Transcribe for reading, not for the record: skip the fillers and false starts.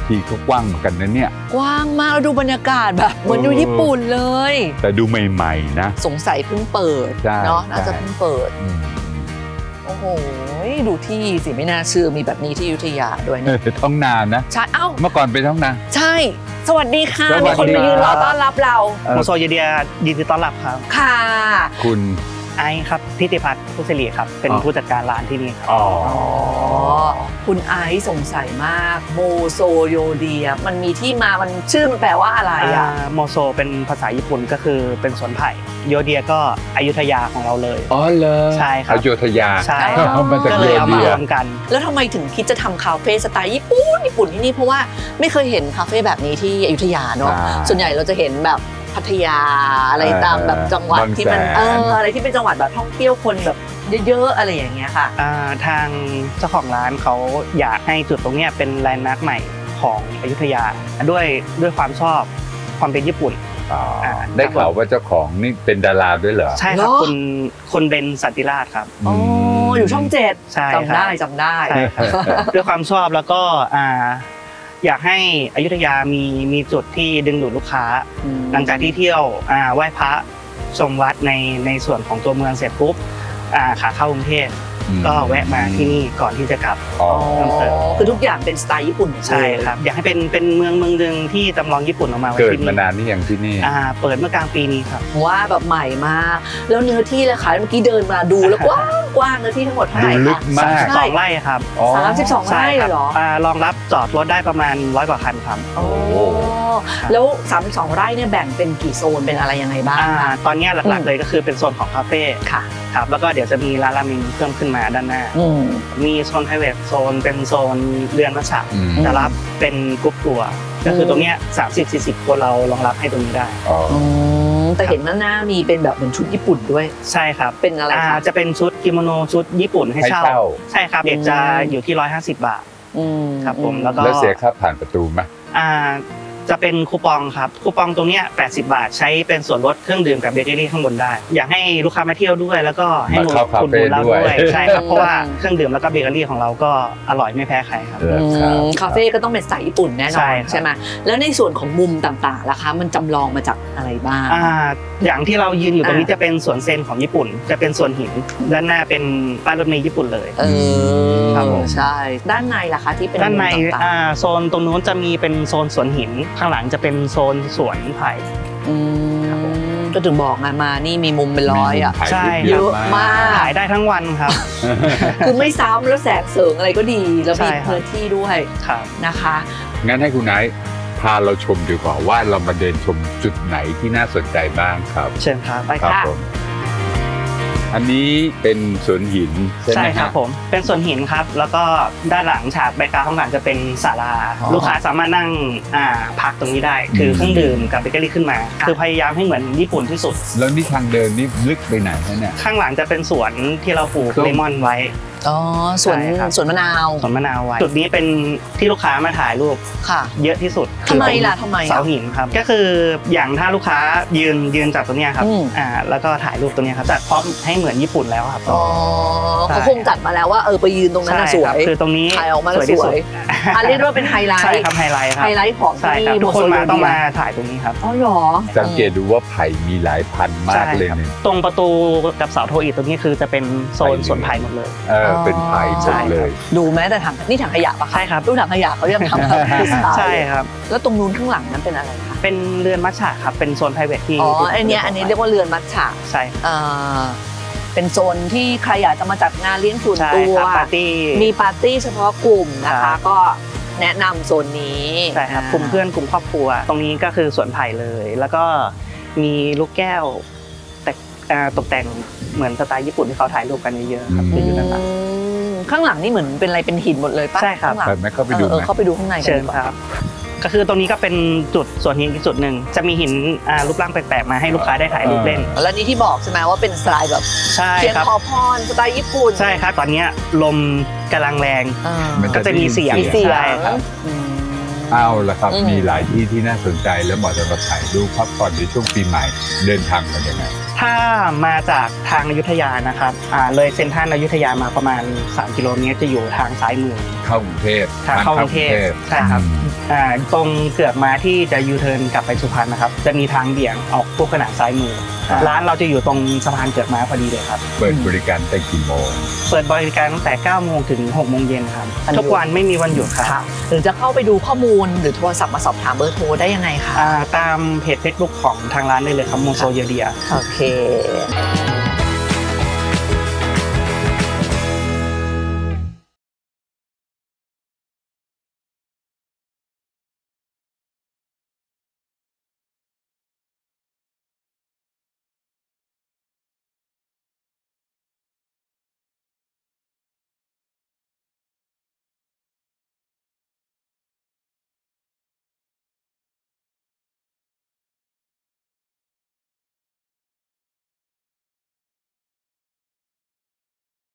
ทีก็กว้างเหมือนกันนะเนี่ยกว้างมากแล้วดูบรรยากาศแบบเหมือนอยู่ญี่ปุ่นเลยแต่ดูใหม่ๆนะสงสัยเพิ่งเปิดเนาะน่าจะเพิ่งเปิดโอ้โหดูที่สิไม่น่าเชื่อมีแบบนี้ที่อยุธยาด้วยเนี่ยท้องนานะใช่เอ้าเมื่อก่อนเป็นท้องนาใช่สวัสดีค่ะมีคนมายืนรอต้อนรับเราโมโซยเดียยินดีต้อนรับครับค่ะคุณไอครับทิติพัฒน์ผู้สิริครับเป็นผู้จัดการร้านที่นี่ครับคุณไอซ์สงสัยมากโมโซโยเดียมันมีที่มามันชื่อมันแปลว่าอะไรอ่ะโมโซเป็นภาษาญี่ปุ่นก็คือเป็นสวนไผ่โยเดียก็อยุธยาของเราเลยอ๋อเลยใช่ครับอยุธยาใช่ก็เลยเอามารวมกันแล้วทำไมถึงคิดจะทำคาเฟ่สไตล์ญี่ปุ่นที่นี่เพราะว่าไม่เคยเห็นคาเฟ่แบบนี้ที่อยุธยาเนาะส่วนใหญ่เราจะเห็นแบบพัทยาอะไรตามแบบจังหวัดที่มันอะไรที่เป็นจังหวัดแบบท่องเที่ยวคนแบบเยอะๆอะไรอย่างเงี้ยค่ะทางเจ้าของร้านเขาอยากให้จุดตรงนี้เป็นแลนด์มาร์คใหม่ของอยุธยาด้วยความชอบความเป็นญี่ปุ่นได้ข่าวว่าเจ้าของนี่เป็นดาราด้วยเหรอใช่ครับคุณเบนสันติราชครับอยู่ช่อง7จำได้ด้วยความชอบแล้วก็อยากให้อยุธยามีจุดที่ดึงดูดลูกค้าหลังจากที่เที่ยวไหว้พระชมวัดในส่วนของตัวเมืองเสร็จปุ๊บขาเข้ากรุงเทพก็แวะมาที่นี่ก่อนที่จะกลับคือทุกอย่างเป็นสไตล์ญี่ปุ่นใช่ครับอยากให้เป็นเมืองนึงที่จำลองญี่ปุ่นออกมาไว้ที่นี่เกิดมานานนี่อย่างที่นี่เปิดเมื่อกลางปีนี้ครับว่าแบบใหม่มากแล้วเนื้อที่เลยค่ะเมื่อกี้เดินมาดูแล้วกว้างเนื้อที่ทั้งหมดเท่าไหร่คะ 32 ไร่ครับ 32 ไร่เหรอรองรับจอดรถได้ประมาณ100 กว่าคันครับแล้ว32 ไร่เนี่ยแบ่งเป็นกี่โซนเป็นอะไรยังไงบ้างตอนนี้หลักๆเลยก็คือเป็นโซนของคาเฟ่ค่ะครับแล้วก็เดี๋ยวจะมีร้านราเมงเพิ่มขึ้นมาด้านหน้ามีโซน private โซนเป็นโซนเรือนมัชฉะจะรับเป็นกรุ๊ปทัวร์ก็คือตรงเนี้ย30-40 คนเรารองรับให้ตรงนี้ได้แต่เห็นหน้ามีเป็นแบบเหมือนชุดญี่ปุ่นด้วยใช่ครับเป็นอะไรจะเป็นชุดกิโมโนชุดญี่ปุ่นให้เช่าใช่ครับเด็กจะอยู่ที่150 บาทครับผมแล้วเสียค่าผ่านประตูไหมจะเป็นคูปองครับคูปองตรงนี้80 บาทใช้เป็นส่วนลดเครื่องดื่มกับเบเกอรี่ข้างบนได้อยากให้ลูกค้ามาเที่ยวด้วยแล้วก็ให้คุณดูเราด้วยใช่ครับเพราะว่าเครื่องดื่มแล้วก็เบเกอรี่ของเราก็อร่อยไม่แพ้ใครครับคาเฟ่ก็ต้องเป็นสไตล์ญี่ปุ่นแน่นอนใช่ไหมแล้วในส่วนของมุมต่างๆล่ะคะมันจำลองมาจากอะไรบ้างอย่างที่เรายืนอยู่ตรงนี้จะเป็นสวนเซนของญี่ปุ่นจะเป็นสวนหินด้านหน้าเป็นป้ายรถเมล์ญี่ปุ่นเลยครับผมใช่ด้านในล่ะคะที่เป็นด้านในโซนตรงนู้นจะมีเป็นโซนสวนหินข้างหลังจะเป็นโซนสวนไผ่ก็ถึงบอกไงมานี่มีมุมเป็นร้อยอ่ะใช่เยอะมากถ่ายได้ทั้งวันครับคือไม่ซ้ำแล้วแสงเสริงอะไรก็ดีแล้วมีพื้นที่ด้วยนะคะงั้นให้คุณไนท์พาเราชมดีกว่าว่าเรามาเดินชมจุดไหนที่น่าสนใจบ้างครับเชิญครับไปค่ะอันนี้เป็นสวนหินใช่ครับผมเป็นสวนหินครับแล้วก็ด้านหลังฉากแบ็คกราวด์ข้างหลังจะเป็นศาลาลูกค้าสามารถนั่งพักตรงนี้ได้ถือเครื่องดื่มกับเบเกอรี่ขึ้นมาคือพยายามให้เหมือนญี่ปุ่นที่สุดแล้วนี่ทางเดินนี่ลึกไปไหนเนี่ยข้างหลังจะเป็นสวนที่เราปลูกเลมอนไว้สวนมะนาวไว้จุดนี้เป็นที่ลูกค้ามาถ่ายรูปเยอะที่สุดทำไมเสาหินครับก็คืออย่างถ้าลูกค้ายืนจากตรงนี้ครับแล้วก็ถ่ายรูปตรงนี้ครับจัดพร้อมให้เหมือนญี่ปุ่นแล้วครับเขาคงจัดมาแล้วว่าไปยืนตรงนั้นสวยคือตรงนี้ถ่ายออกมาสวยเรียกว่าเป็นไฮไลท์ใช่ครับไฮไลท์ของที่ทุกคนมาต้องมาถ่ายตรงนี้ครับอ๋อเหรอสังเกตดูว่าไผ่มีหลายพันมากเลยตรงประตูกับเสาโทอีตรงนี้คือจะเป็นโซนสวนไผ่หมดเลยเป็นไผ่หมดเลยดูแม้แต่นี่ถังขยะปะใช่ครับดูถังขยะเขายังทำแบบใช่ครับแล้วตรงนู้นข้างหลังนั้นเป็นอะไรคะเป็นเรือนมัชฉะครับเป็นโซน private ที่อันนี้เรียกว่าเรือนมัชฉะใช่เป็นโซนที่ใครอยากจะมาจัดงานเลี้ยงส่วนตัวมีปาร์ตี้เฉพาะกลุ่มนะคะก็แนะนำโซนนี้ใช่ครับกลุ่มเพื่อนกลุ่มครอบครัวตรงนี้ก็คือสวนไผ่เลยแล้วก็มีลูกแก้วแต่ตกแต่งเหมือนสไตล์ญี่ปุ่นที่เขาถ่ายรูปกันเยอะๆครับอยู่ด้านหลังข้างหลังนี่เหมือนเป็นอะไรเป็นหินหมดเลยป่ะใช่ครับเข้าไปดูข้างในเชิญครับก็คือตรงนี้ก็เป็นจุดส่วนหินอีกจุดหนึ่งจะมีหินรูปร่างแปลกๆมาให้ลูกค้าได้ถ่ายรูปเล่นแล้วนี่ที่บอกใช่ไหมว่าเป็นสไตล์แบบเทียนขอพรสไตล์ญี่ปุ่นใช่ครับตอนนี้ลมกำลังแรงก็จะมีเสียงใช่ครับเอาละครับมีหลายที่ที่น่าสนใจและเหมาะสำหรับถ่ายรูปพักผ่อนในช่วงปีใหม่เดินทางกันยังไงถ้ามาจากทางอยุธยานะครับเลยเซ็นทรัลอยุธยามาประมาณ3 กิโลเมตรจะอยู่ทางซ้ายมือเข้ากรุงเทพเข้ากรุงเทพใช่ครับตรงเกือกม้าที่จะยูเทิร์นกลับไปสุพรรณนะครับจะมีทางเบี่ยงออกคู่ขนานซ้ายมือร้านเราจะอยู่ตรงสะพานเกือกม้าพอดีเลยครับเปิดบริการตั้งกี่โมงเปิดบริการตั้งแต่ 9 โมงถึง 6 โมงเย็นครับทุกวันไม่มีวันหยุดครับหรือจะเข้าไปดูข้อมูลหรือโทรศัพท์มาสอบถามเบอร์โทรได้ยังไงคะตามเพจ Facebook ของทางร้านได้เลยครับโมโซเยเดียโอเค